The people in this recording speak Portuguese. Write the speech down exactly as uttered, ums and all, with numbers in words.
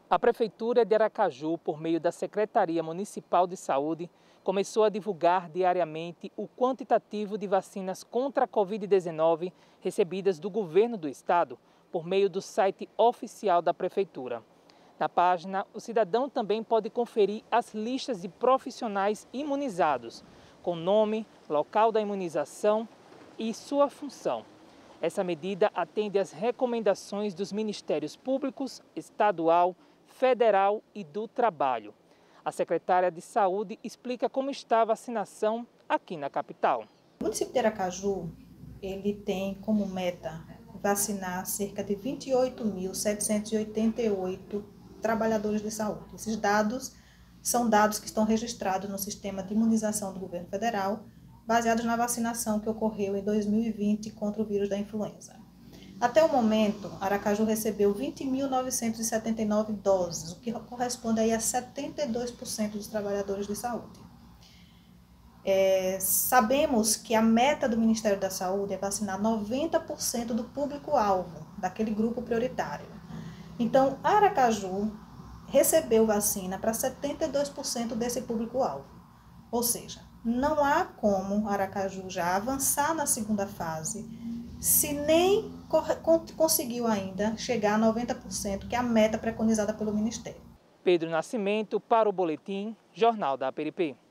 A Prefeitura de Aracaju, por meio da Secretaria Municipal de Saúde, começou a divulgar diariamente o quantitativo de vacinas contra a Covid dezenove recebidas do governo do estado por meio do site oficial da Prefeitura. Na página, o cidadão também pode conferir as listas de profissionais imunizados, com nome, local da imunização e sua função. Essa medida atende às recomendações dos Ministérios Públicos, Estadual, Federal e do Trabalho. A secretária de Saúde explica como está a vacinação aqui na capital. O município de Aracaju, ele tem como meta vacinar cerca de vinte e oito mil setecentos e oitenta e oito trabalhadores de saúde. Esses dados são dados que estão registrados no sistema de imunização do governo federal, baseados na vacinação que ocorreu em dois mil e vinte contra o vírus da influenza. Até o momento, Aracaju recebeu vinte mil novecentos e setenta e nove doses, o que corresponde aí a setenta e dois por cento dos trabalhadores de saúde. É, sabemos que a meta do Ministério da Saúde é vacinar noventa por cento do público-alvo, daquele grupo prioritário. Então, Aracaju recebeu vacina para setenta e dois por cento desse público-alvo. Ou seja, não há como Aracaju já avançar na segunda fase se nem conseguiu ainda chegar a noventa por cento, que é a meta preconizada pelo Ministério. Pedro Nascimento para o Boletim Jornal da A P R P.